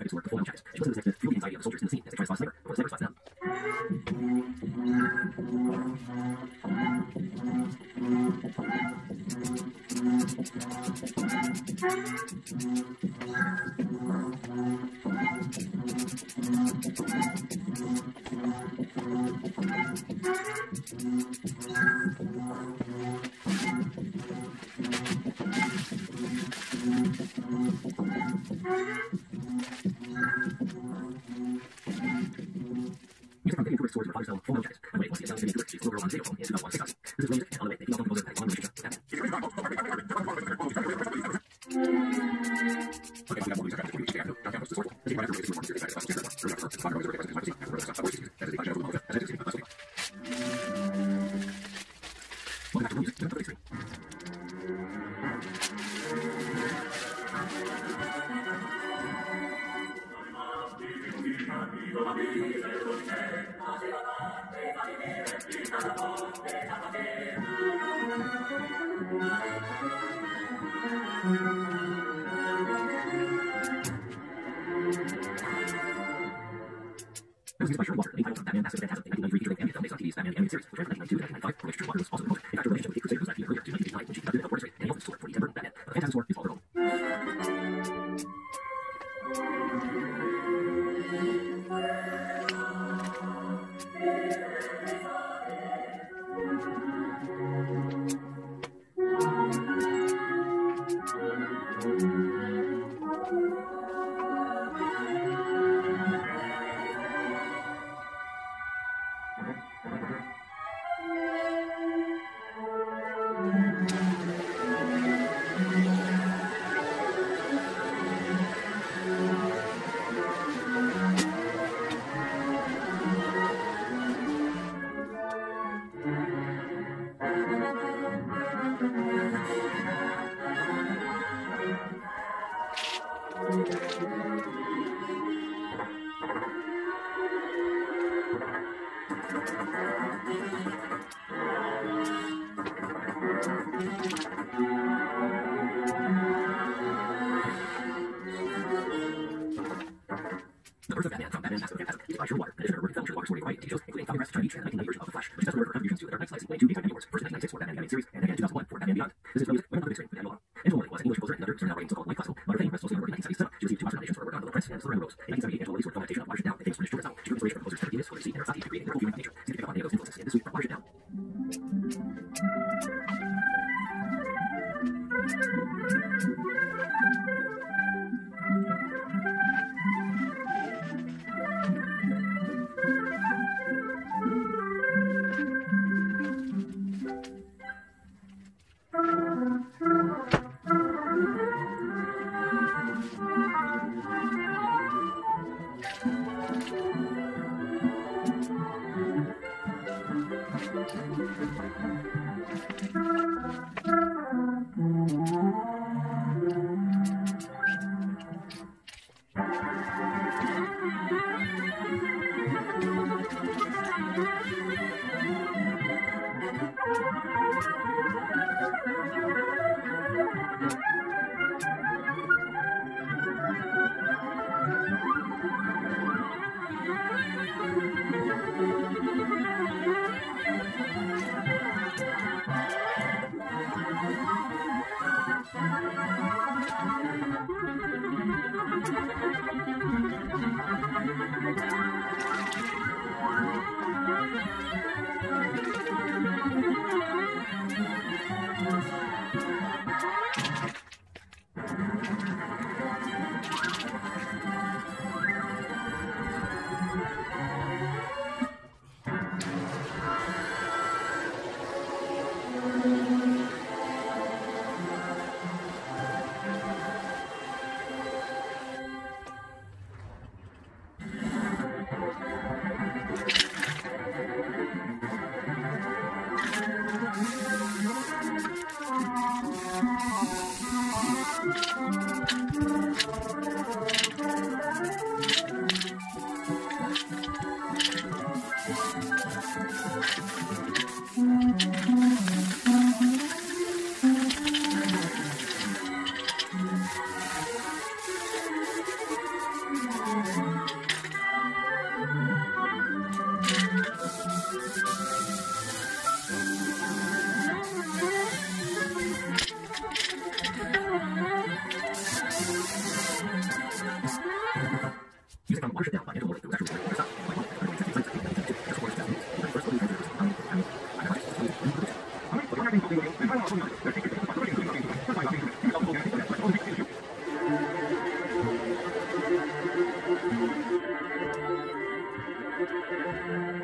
restore the full jackets. She listens to the feel the anxiety of the soldiers in the scene as they try to spot a sniper, before the sniper spots them. Music from Vivian Tourist stores her father's cell, full metal jackets. By the way, once the Italian Vivian Tourist, she's a little girl on video phone in 2006. This is real music, and on the way, they feel composers that have a long relationship with Batman. Welcome back to Music, Number 33. It was used by Sherman Walker, the main title of Batman Mask of the Phantasm, in 1993 featuring animated film based on TV's Batman the Animated Series, which ran from 1992 to 1995, for which Sherman Walker was also the promoter. In fact, her relationship with the Crusader goes back even earlier to 1959 when she conducted a portrait and Elvis score for the Tim Burton Batman. But the Phantasm score is all her own. The Birth of Batman from Batman Mask of the Phantasm, used by Sherman Walker, an editor of Sherman Walker's Story TV shows, including Falcon Crest, Try Beach, and the 1990 version of The Flash, which is best remembered for contributions to The Dark Knight Slice, winning 2 Big Time Emmy Awards, first in 1996 for Batman the Animated Series, and again in 2001 for Batman Beyond. This is music, Women on the Big Screen, with Angela Long. Angela Long was an English composer and conductor, starting out writing so-called light classical, but her fame rests mostly on her work in 1977. She received 2 Oscar nominations for her work on Little Prince and The Rainbow Rose. In 1978, Angela released her film adaptation of Watership Down, a famous British short story. She drew inspiration from composers Peter Guinness, William C. and Ersati to create a lyrical viewing of nature. See if you pick up on any of those influences in this week from Watership Down. Music from Watership Down by Angela Molly through Natural Water Stop and by Molly by 1973 just for just the first fully transmitted on